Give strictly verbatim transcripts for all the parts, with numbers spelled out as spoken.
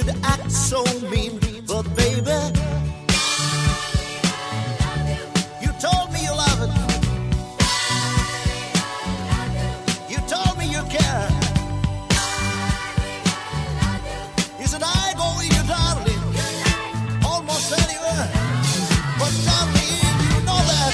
to act so mean, but baby, you told me you love it. You told me you care. You said I go with you, darling, almost anywhere. But darling, you know that.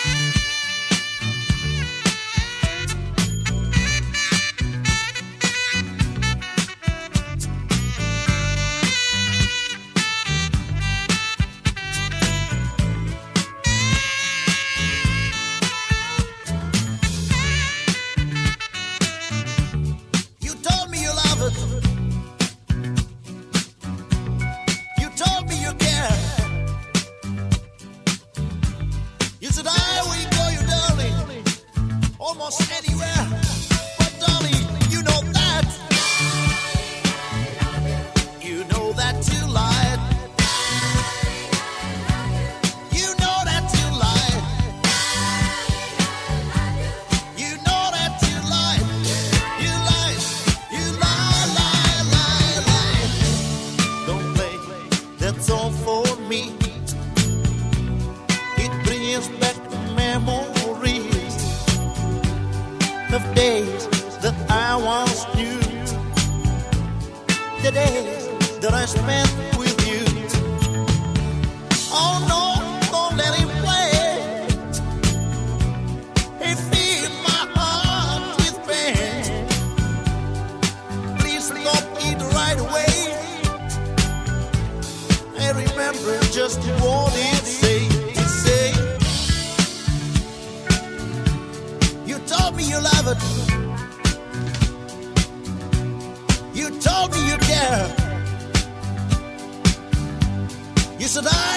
You told me you love it. You told me you care. You said I will go, you darling, almost anywhere. But darling, you know that. You know that you lied. You know that you lied. You know that you lied. You lied. You lie, lie, lie, lie. Don't play that song for me. It brings back memories of days that I once knew. The days that I spent with you. Oh no, don't let him play. He filled my heart with pain. Please stop it right away. I remember just what he say. He say, you told me you love it. You told me you care. You said I